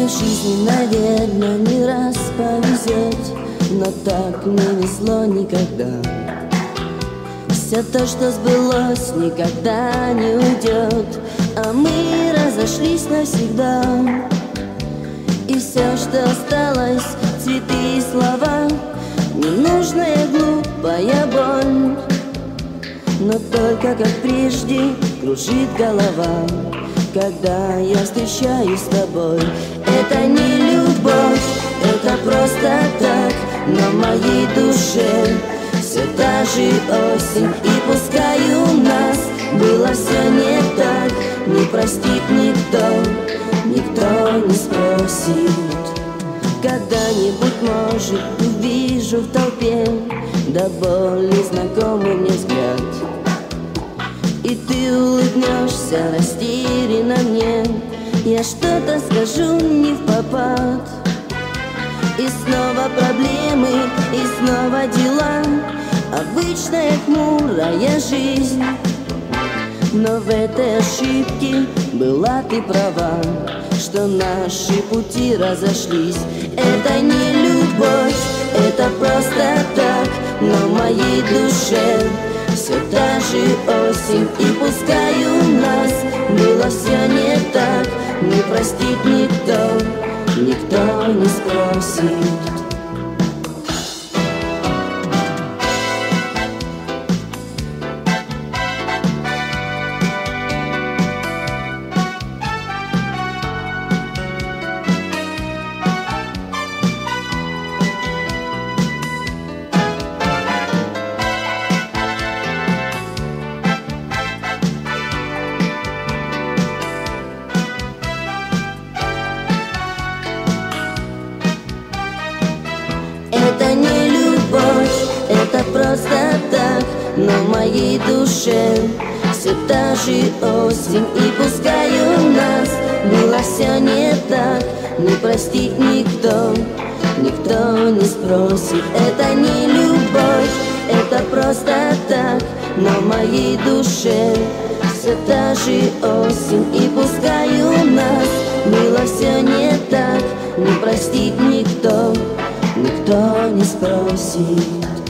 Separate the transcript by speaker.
Speaker 1: Мне в жизни, наверное, не раз повезет, но так не везло никогда. Все то, что сбылось, никогда не уйдет, а мы разошлись навсегда. И все, что осталось, цветы и слова, ненужная глупая боль. Но только как прежде кружит голова, когда я встречаюсь с тобой. Это не любовь, это просто так, но в моей душе все та же осень. И пускай у нас было все не так, не простит никто, никто не спросит. Когда-нибудь, может, увижу в толпе до боли знакомый мне взгляд, и ты улыбнешься растерянно мне. Я что-то скажу не впопад, и снова проблемы, и снова дела, обычная хмурая жизнь. Но в этой ошибке была ты права, что наши пути разошлись. Это не любовь, это просто так, но в моей душе все та же осень. И пускай у нас было все не так, не простит никто, никто не спросит. Это не любовь, это просто так, но в моей душе все та же осень. И пускай у нас было все не так, не простит никто, никто не спросит. Это не любовь, это просто так, но в моей душе все та же осень. И пускай у нас было все не так, не простит никто, никто не спросит.